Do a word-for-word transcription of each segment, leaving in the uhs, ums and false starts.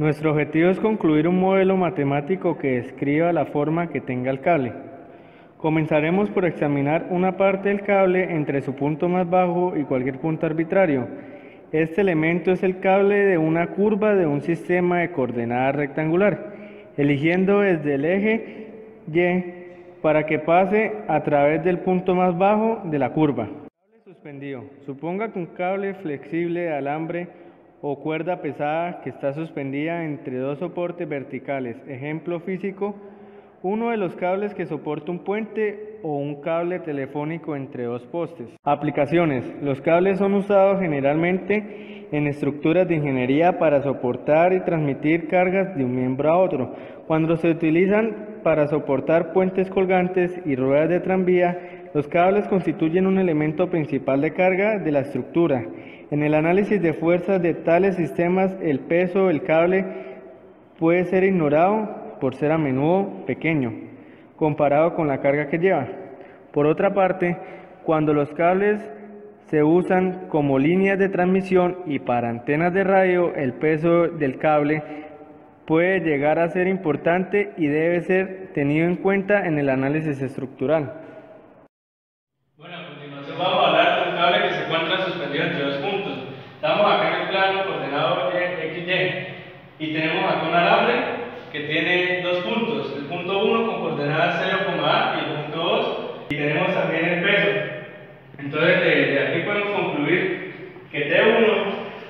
Nuestro objetivo es concluir un modelo matemático que describa la forma que tenga el cable. Comenzaremos por examinar una parte del cable entre su punto más bajo y cualquier punto arbitrario. Este elemento es el cable de una curva de un sistema de coordenadas rectangular, eligiendo desde el eje Y para que pase a través del punto más bajo de la curva. Cable suspendido. Suponga que un cable flexible de alambre o cuerda pesada que está suspendida entre dos soportes verticales. Ejemplo físico: uno de los cables que soporta un puente o un cable telefónico entre dos postes. Aplicaciones. Los cables son usados generalmente en estructuras de ingeniería para soportar y transmitir cargas de un miembro a otro. Cuando se utilizan para soportar puentes colgantes y ruedas de tranvía, los cables constituyen un elemento principal de carga de la estructura. En el análisis de fuerzas de tales sistemas, el peso del cable puede ser ignorado por ser a menudo pequeño, comparado con la carga que lleva. Por otra parte, cuando los cables se usan como líneas de transmisión y para antenas de radio, el peso del cable puede llegar a ser importante y debe ser tenido en cuenta en el análisis estructural. Bueno, a continuación vamos a hablar de un cable que se encuentra suspendido entre dos puntos. Estamos acá en el plano coordenado equis y y tenemos acá un alambre que tiene dos puntos, el punto uno con coordenadas cero, A y el punto dos, y tenemos también el peso. Entonces de, de aquí podemos concluir que T uno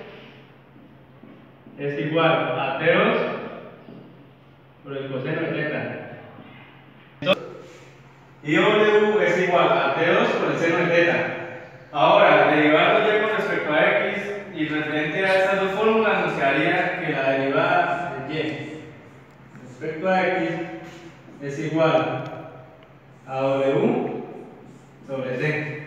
es igual a T dos por el coseno de teta. Y W es igual a T dos por el seno de teta. Ahora, derivando ya con respecto a X y referente a estas dos fórmulas, nos quedaría que la derivada de Y respecto a X es igual a W sobre T.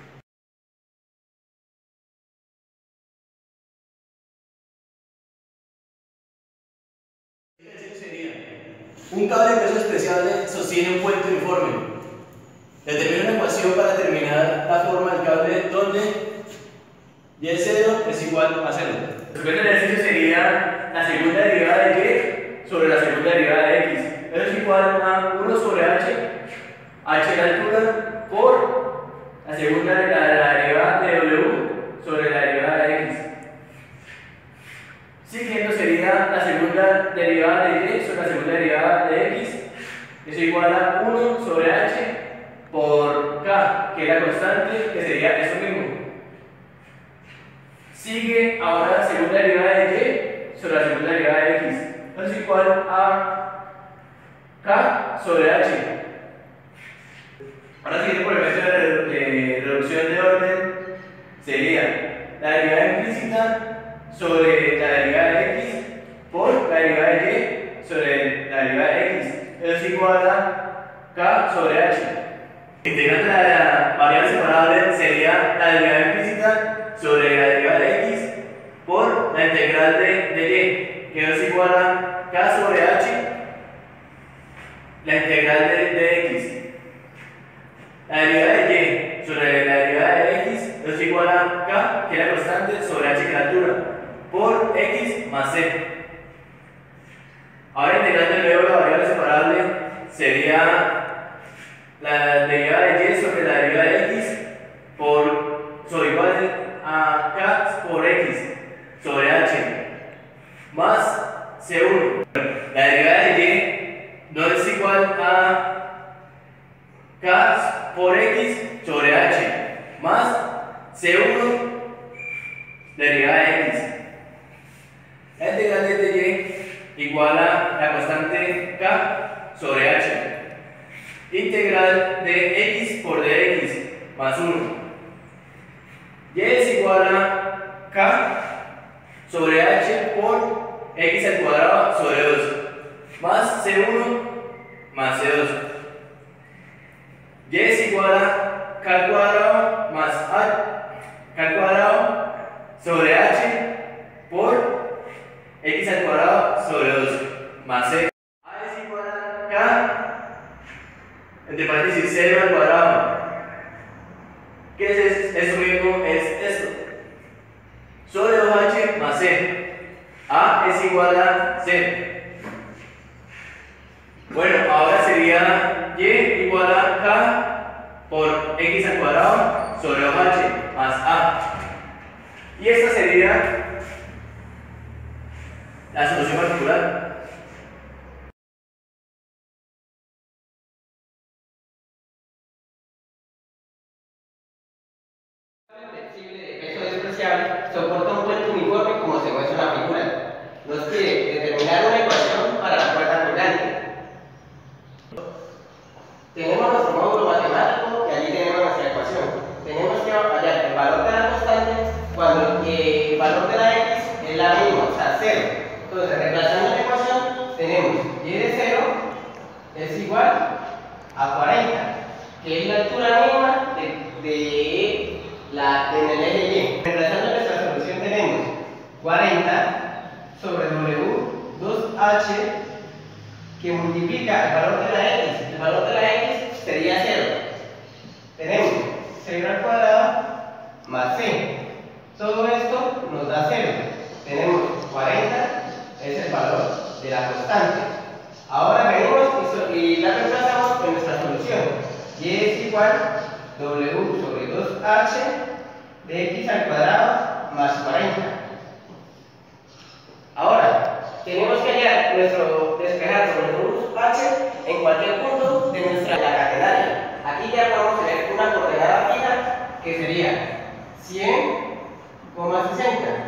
Un cable de peso especial sostiene un puente uniforme. Determina una ecuación para determinar la forma del cable donde Y cero es igual a cero. El primer ejercicio sería la segunda derivada de Y sobre la segunda derivada de X. Eso es igual a uno sobre H, H la altura, por la segunda la, la derivada de W sobre la derivada de X. Siguiendo sería la segunda derivada de Y sobre la segunda derivada de X. Es igual a uno sobre H por K, que es la constante, que sería eso mismo. Sigue ahora la segunda derivada de Y sobre la segunda derivada de X. Eso es igual a K sobre H. Ahora siguiendo por el método de, de reducción de orden, sería la derivada implícita sobre la derivada de X por la derivada de Y sobre la derivada de X. Eso es igual a K sobre H. Integrante de la variable separable sería la derivada implícita sobre la derivada de X por la integral de, de Y, que es igual a K sobre H, la integral de, de X. La derivada de Y sobre la derivada de X es igual a K, que es la constante, sobre H, que es la altura, por X más C. Ahora integrando el luego la variable separable sería la derivada de Y sobre la derivada de X por sobre igual a K por X sobre H más C uno. La derivada de Y no es igual a K por X sobre H más C uno derivada de X. La integral de Y igual a la constante K sobre H. Integral de X por dx más uno. Y es igual a K sobre H por X al cuadrado sobre dos más C uno más C dos. Y es igual a K al cuadrado más A, K al cuadrado sobre H por X al cuadrado sobre dos más C. A es igual a K entre paréntesis cero al cuadrado. ¿Qué es eso mismo? Es esto. Sobre dos H más C. A es igual a cero. Bueno, ahora sería y igual a k por x al cuadrado sobre dos h más a. Y esta sería la solución particular. Flexible de peso despreciable soporta un puente uniforme como se muestra en la figura. Nos pide determinar una ecuación para la cuerda colgante. Tenemos nuestro módulo matemático y allí tenemos nuestra ecuación. Tenemos que hallar el valor de la constante cuando el valor de la x es la misma, o sea, cero. Entonces, reemplazando la ecuación, tenemos y de cero es igual a cuarenta, que es la altura mínima de, de la, en el eje y. Reemplazando nuestra solución tenemos cuarenta sobre w dos h que multiplica el valor de la x. El valor de la x sería cero. Tenemos cero al cuadrado más c. Todo esto nos da cero. Tenemos cuarenta, es el valor de la constante. Ahora venimos y, so y la reemplazamos en nuestra solución. Y es igual a w sobre dos h de x al cuadrado más cuarenta. Ahora, tenemos que hallar nuestro despejar sobre dos h en cualquier punto de nuestra la catenaria. Aquí ya podemos tener una coordenada fija que sería cien coma sesenta.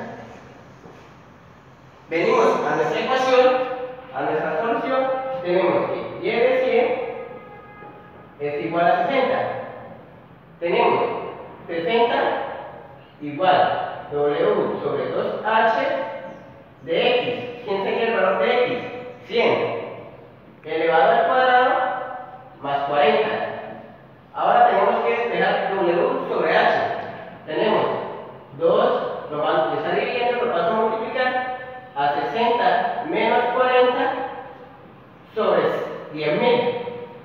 Venimos a nuestra ecuación, a nuestra solución, tenemos que y de cien es igual a sesenta. Tenemos sesenta igual w sobre dos h de x. ¿Quién sería el valor de x? cien elevado al cuadrado más cuarenta. Ahora tenemos que despejar w sobre h. Tenemos dos, lo vamos a estar dividiendo, lo vamos a multiplicar a sesenta menos cuarenta sobre diez mil.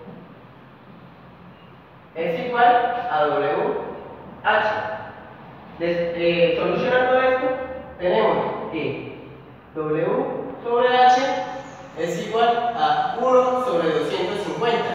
Es igual a W H. Des, eh, solucionando esto, tenemos que W sobre H es igual a uno sobre doscientos cincuenta.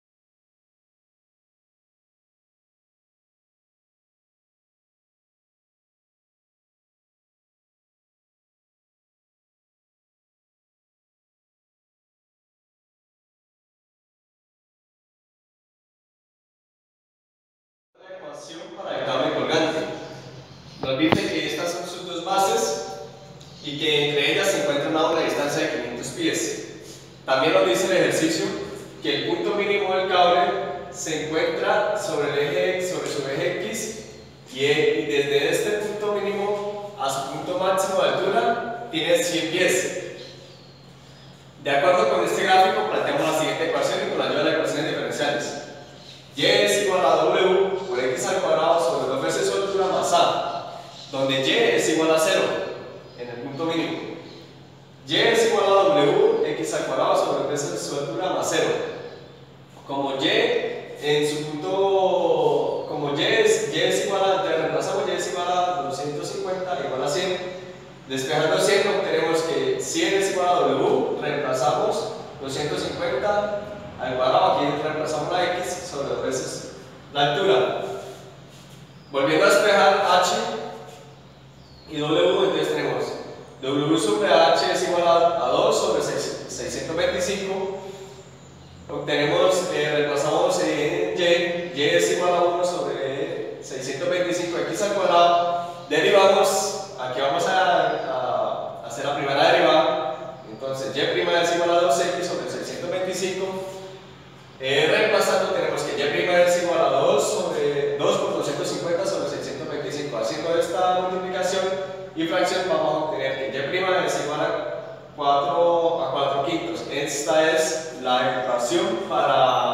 Para el cable colgante. Nos dice que estas son sus dos bases y que entre ellas se encuentran a una distancia de quinientos pies. También nos dice el ejercicio que el punto mínimo del cable se encuentra sobre, el eje, sobre su eje X y, y desde este punto mínimo a su punto máximo de altura tiene cien pies. De acuerdo con este gráfico planteamos la siguiente ecuación y con la ayuda de las ecuaciones diferenciales. Y es igual a W por x al cuadrado sobre dos veces su altura más a, donde y es igual a cero en el punto mínimo. Y es igual a W x al cuadrado sobre dos veces su altura más cero. Como y en su punto, como y es, y es igual a, reemplazamos y es igual a doscientos cincuenta igual a cien. Despejando cien obtenemos que cien es igual a W, reemplazamos doscientos cincuenta al cuadrado, aquí reemplazamos la x sobre dos veces la altura. Volviendo a despejar h y w, entonces tenemos w sobre h es igual a, a dos sobre seiscientos veinticinco. Obtenemos, eh, reemplazamos en y, y es igual a uno sobre seiscientos veinticinco x al cuadrado. Derivamos, aquí vamos a, a hacer la primera derivada. Entonces y' es igual a dos x sobre seiscientos veinticinco. Eh, reemplazando tenemos que y' es igual a dos sobre dos por doscientos cincuenta sobre seiscientos veinticinco. Haciendo esta multiplicación y fracción vamos a obtener que y' es igual a cuatro, a cuatro quintos. Esta es la ecuación para